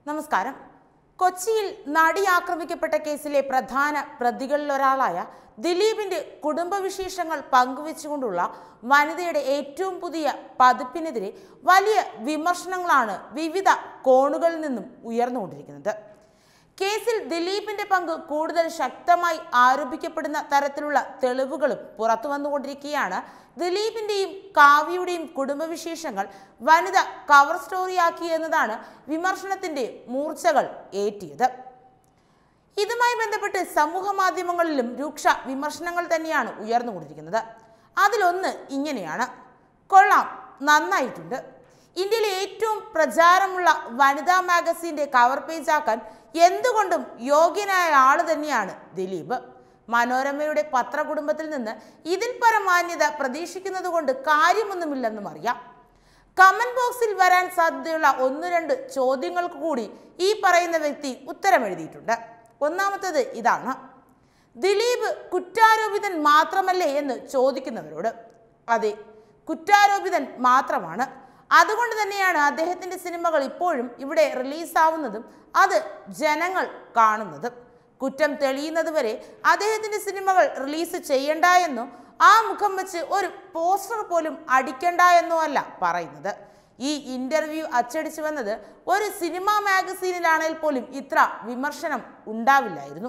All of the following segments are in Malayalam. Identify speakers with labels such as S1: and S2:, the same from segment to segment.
S1: നമസ്കാരം. കൊച്ചിയിൽ നടി ആക്രമിക്കപ്പെട്ട കേസിലെ പ്രധാന പ്രതികളിലൊരാളായ ദിലീപിന്റെ കുടുംബവിശേഷങ്ങൾ പങ്കുവെച്ചുകൊണ്ടുള്ള വനിതയുടെ ഏറ്റവും പുതിയ പതിപ്പിനെതിരെ വലിയ വിമർശനങ്ങളാണ് വിവിധ കോണുകളിൽ നിന്നും ഉയർന്നുകൊണ്ടിരിക്കുന്നത്. കേസിൽ ദിലീപിന്റെ പങ്ക് കൂടുതൽ ശക്തമായി ആരോപിക്കപ്പെടുന്ന തരത്തിലുള്ള തെളിവുകളും പുറത്തു വന്നുകൊണ്ടിരിക്കുകയാണ്. ദിലീപിന്റെയും കാവ്യയുടെയും കുടുംബവിശേഷങ്ങൾ വനിത കവർ സ്റ്റോറിയാക്കി എന്നതാണ് വിമർശനത്തിന്റെ മൂർച്ചകൾ ഏറ്റിയത്. ഇതുമായി ബന്ധപ്പെട്ട് സമൂഹ മാധ്യമങ്ങളിലും രൂക്ഷ വിമർശനങ്ങൾ തന്നെയാണ് ഉയർന്നുകൊണ്ടിരിക്കുന്നത്. അതിലൊന്ന് ഇങ്ങനെയാണ്: കൊള്ളാം, നന്നായിട്ടുണ്ട്. ഇന്ത്യയിലെ ഏറ്റവും പ്രചാരമുള്ള വനിതാ മാഗസിന്റെ കവർ പേജ് ആക്കാൻ എന്തുകൊണ്ടും യോഗ്യനായ ആള് തന്നെയാണ് ദിലീപ്. മനോരമയുടെ പത്രകുടുംബത്തിൽ നിന്ന് ഇതിൽ പരമാന്യത പ്രതീക്ഷിക്കുന്നത് കൊണ്ട് കാര്യമൊന്നുമില്ലെന്നും അറിയാം. കമന്റ് ബോക്സിൽ വരാൻ സാധ്യതയുള്ള 1-2 ചോദ്യങ്ങൾക്ക് കൂടി ഈ പറയുന്ന വ്യക്തി ഉത്തരമെഴുതിയിട്ടുണ്ട്. ഒന്നാമത്തേത് ഇതാണ്: ദിലീപ് കുറ്റാരോപിതൻ മാത്രമല്ലേ എന്ന് ചോദിക്കുന്നവരോട്, അതെ, കുറ്റാരോപിതൻ മാത്രമാണ്. അതുകൊണ്ട് തന്നെയാണ് അദ്ദേഹത്തിന്റെ സിനിമകൾ ഇപ്പോഴും ഇവിടെ റിലീസാവുന്നതും അത് ജനങ്ങൾ കാണുന്നതും. കുറ്റം തെളിയുന്നത് വരെ അദ്ദേഹത്തിന്റെ സിനിമകൾ റിലീസ് ചെയ്യണ്ട എന്നോ ആ മുഖം വെച്ച് ഒരു പോസ്റ്റർ പോലും അടിക്കണ്ട എന്നോ അല്ല പറയുന്നത്. ഈ ഇന്റർവ്യൂ അച്ചടിച്ചു വന്നത് ഒരു സിനിമാ മാഗസീനിലാണെങ്കിൽ പോലും ഇത്ര വിമർശനം ഉണ്ടാവില്ലായിരുന്നു.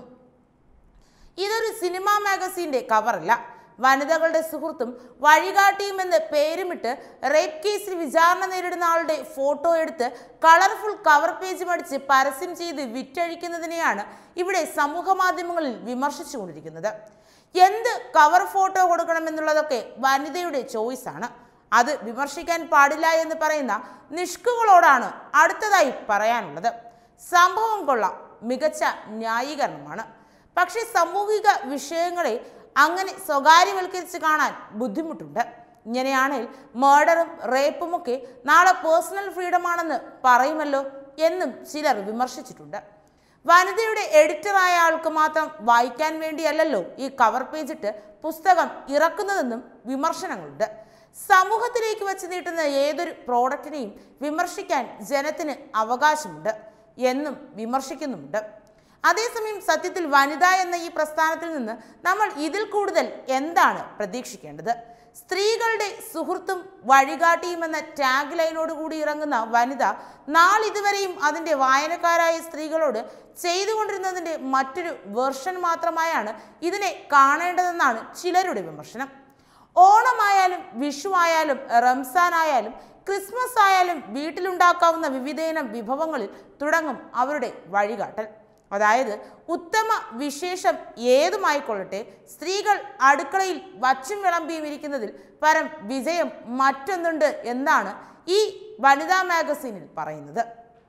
S1: ഇതൊരു സിനിമാ മാഗസീന്റെ കവറല്ല. വനിതകളുടെ സുഹൃത്തും വഴികാട്ടിയുമെന്ന് പേരുമിട്ട് റേപ്പ് കേസിൽ വിചാരണ നേരിടുന്ന ആളുടെ ഫോട്ടോ എടുത്ത് കളർഫുൾ കവർ പേജ് മടിച്ച് പരസ്യം ചെയ്ത് വിറ്റഴിക്കുന്നതിനെയാണ് ഇവിടെ സമൂഹ മാധ്യമങ്ങളിൽ വിമർശിച്ചുകൊണ്ടിരിക്കുന്നത്. എന്ത് കവർ ഫോട്ടോ കൊടുക്കണമെന്നുള്ളതൊക്കെ വനിതയുടെ ചോയ്സാണ്. അത് വിമർശിക്കാൻ പാടില്ല എന്ന് പറയുന്ന നിഷ്കുകളോടാണ് അടുത്തതായി പറയാനുള്ളത്. സംഭവം കൊള്ളാം, മികച്ച ന്യായീകരണമാണ്. പക്ഷേ സാമൂഹിക വിഷയങ്ങളെ അങ്ങനെ സ്വകാര്യവൽക്കരിച്ച് കാണാൻ ബുദ്ധിമുട്ടുണ്ട്. ഇങ്ങനെയാണെങ്കിൽ മർഡറും റേപ്പുമൊക്കെ നാളെ പേഴ്സണൽ ഫ്രീഡമാണെന്ന് പറയുമല്ലോ എന്നും ചിലർ വിമർശിച്ചിട്ടുണ്ട്. വനിതയുടെ എഡിറ്ററായ ആൾക്ക് മാത്രം വായിക്കാൻ വേണ്ടിയല്ലല്ലോ ഈ കവർ പേജിട്ട് പുസ്തകം ഇറക്കുന്നതെന്നും വിമർശനങ്ങളുണ്ട്. സമൂഹത്തിലേക്ക് വെച്ച് നീട്ടുന്ന ഏതൊരു പ്രോഡക്റ്റിനെയും വിമർശിക്കാൻ ജനത്തിന് അവകാശമുണ്ട് എന്നും വിമർശിക്കുന്നുമുണ്ട്. അതേസമയം സത്യത്തിൽ വനിത എന്ന ഈ പ്രസ്ഥാനത്തിൽ നിന്ന് നമ്മൾ ഇതിൽ കൂടുതൽ എന്താണ് പ്രതീക്ഷിക്കേണ്ടത്? സ്ത്രീകളുടെ സുഹൃത്തും വഴികാട്ടിയും എന്ന ടാഗ് ലൈനോടുകൂടി ഇറങ്ങുന്ന വനിത നാളിതുവരെയും അതിൻ്റെ വായനക്കാരായ സ്ത്രീകളോട് ചെയ്തുകൊണ്ടിരുന്നതിൻ്റെ മറ്റൊരു വേർഷൻ മാത്രമായാണ് ഇതിനെ കാണേണ്ടതെന്നാണ് ചിലരുടെ വിമർശനം. ഓണമായാലും വിഷു ആയാലും റംസാൻ ആയാലും ക്രിസ്മസ് ആയാലും വീട്ടിലുണ്ടാക്കാവുന്ന വിവിധയിനം വിഭവങ്ങളിൽ തുടങ്ങും അവരുടെ വഴികാട്ടൽ. അതായത് ഉത്തമ വിശേഷം ഏതുമായിക്കൊള്ളട്ടെ, സ്ത്രീകൾ അടുക്കളയിൽ വച്ചും വിളമ്പിയും ഇരിക്കുന്നതിൽ പരം വിജയം മറ്റൊന്നുണ്ട് എന്നാണ് ഈ വനിതാ മാഗസീനിൽ പറയുന്നത്.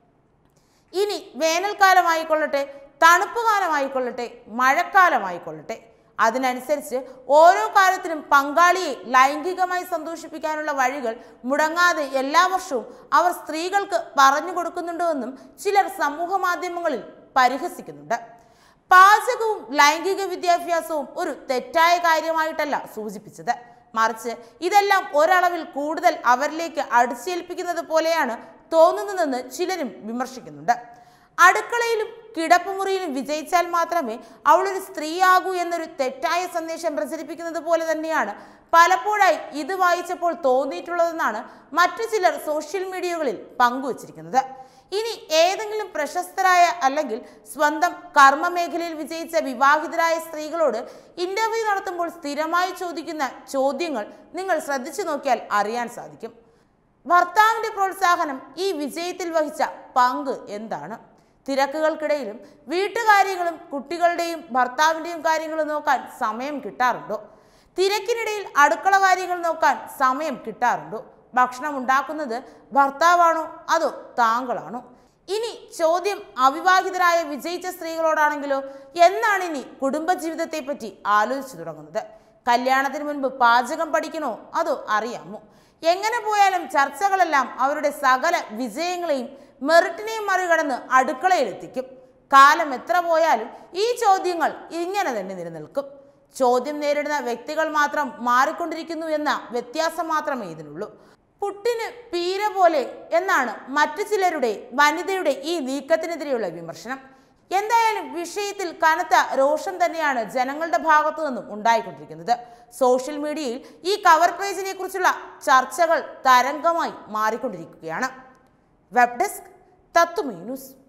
S1: ഇനി വേനൽക്കാലമായിക്കൊള്ളട്ടെ, തണുപ്പ് കാലമായിക്കൊള്ളട്ടെ, മഴക്കാലമായിക്കൊള്ളട്ടെ, അതിനനുസരിച്ച് ഓരോ കാലത്തിനും പങ്കാളിയെ ലൈംഗികമായി സന്തോഷിപ്പിക്കാനുള്ള വഴികൾ മുടങ്ങാതെ എല്ലാ വർഷവും അവർ സ്ത്രീകൾക്ക് പറഞ്ഞു കൊടുക്കുന്നുണ്ടോ എന്നും ചിലർ സമൂഹ മാധ്യമങ്ങളിൽ പരിഹസിക്കുന്നുണ്ട്. പാചകവും ലൈംഗിക വിദ്യാഭ്യാസവും ഒരു തെറ്റായ കാര്യമായിട്ടല്ല സൂചിപ്പിച്ചത്, മറിച്ച് ഇതെല്ലാം ഒരളവിൽ കൂടുതൽ അവരിലേക്ക് അടിച്ചേൽപ്പിക്കുന്നത് പോലെയാണ് തോന്നുന്നതെന്ന് ചിലരും വിമർശിക്കുന്നുണ്ട്. അടുക്കളയിലും കിടപ്പുമുറിയിലും വിജയിച്ചാൽ മാത്രമേ അവളൊരു സ്ത്രീയാകൂ എന്നൊരു തെറ്റായ സന്ദേശം പ്രചരിപ്പിക്കുന്നത് പോലെ തന്നെയാണ് പലപ്പോഴായി ഇത് വായിച്ചപ്പോൾ തോന്നിയിട്ടുള്ളതെന്നാണ് മറ്റു ചിലർ സോഷ്യൽ മീഡിയകളിൽ പങ്കുവച്ചിരിക്കുന്നത്. ഇനി ഏതെങ്കിലും പ്രശസ്തരായ അല്ലെങ്കിൽ സ്വന്തം കർമ്മ മേഖലയിൽ വിജയിച്ച വിവാഹിതരായ സ്ത്രീകളോട് ഇന്റർവ്യൂ നടത്തുമ്പോൾ സ്ഥിരമായി ചോദിക്കുന്ന ചോദ്യങ്ങൾ നിങ്ങൾ ശ്രദ്ധിച്ചു നോക്കിയാൽ അറിയാൻ സാധിക്കും. ഭർത്താവിന്റെ പ്രോത്സാഹനം ഈ വിജയത്തിൽ വഹിച്ച പങ്ക് എന്താണ്? തിരക്കുകൾക്കിടയിലും വീട്ടുകാര്യങ്ങളും കുട്ടികളുടെയും ഭർത്താവിൻ്റെയും കാര്യങ്ങളും നോക്കാൻ സമയം കിട്ടാറുണ്ടോ? തിരക്കിനിടയിൽ അടുക്കള കാര്യങ്ങൾ നോക്കാൻ സമയം കിട്ടാറുണ്ടോ? ഭക്ഷണം ഉണ്ടാക്കുന്നത് ഭർത്താവാണോ അതോ താങ്കളാണോ? ഇനി ചോദ്യം അവിവാഹിതരായ വിജയിച്ച സ്ത്രീകളോടാണെങ്കിലോ, എന്നാണ് ഇനി കുടുംബജീവിതത്തെ പറ്റി ആലോചിച്ചു തുടങ്ങുന്നത്? കല്യാണത്തിന് മുൻപ് പാചകം പഠിക്കണോ അതോ അറിയാമോ? എങ്ങനെ പോയാലും ചർച്ചകളെല്ലാം അവരുടെ സകല വിജയങ്ങളെയും മെറിറ്റിനെയും മറികടന്ന് അടുക്കളയിലെത്തിക്കും. കാലം എത്ര പോയാലും ഈ ചോദ്യങ്ങൾ ഇങ്ങനെ തന്നെ നിലനിൽക്കും. ചോദ്യം നേരിടുന്ന വ്യക്തികൾ മാത്രം മാറിക്കൊണ്ടിരിക്കുന്നു എന്ന വ്യത്യാസം മാത്രമേ ഇതിനുള്ളൂ. പുട്ടിന് പീര പോലെ എന്നാണ് മറ്റു ചിലരുടെ വനിതയുടെ ഈ നീക്കത്തിനെതിരെയുള്ള വിമർശനം. എന്തായാലും വിഷയത്തിൽ കനത്ത രോഷം തന്നെയാണ് ജനങ്ങളുടെ ഭാഗത്തു നിന്നും ഉണ്ടായിക്കൊണ്ടിരിക്കുന്നത്. സോഷ്യൽ മീഡിയയിൽ ഈ കവർ പേജിനെ കുറിച്ചുള്ള ചർച്ചകൾ തരംഗമായി മാറിക്കൊണ്ടിരിക്കുകയാണ്. Web desk Tatwamayi news.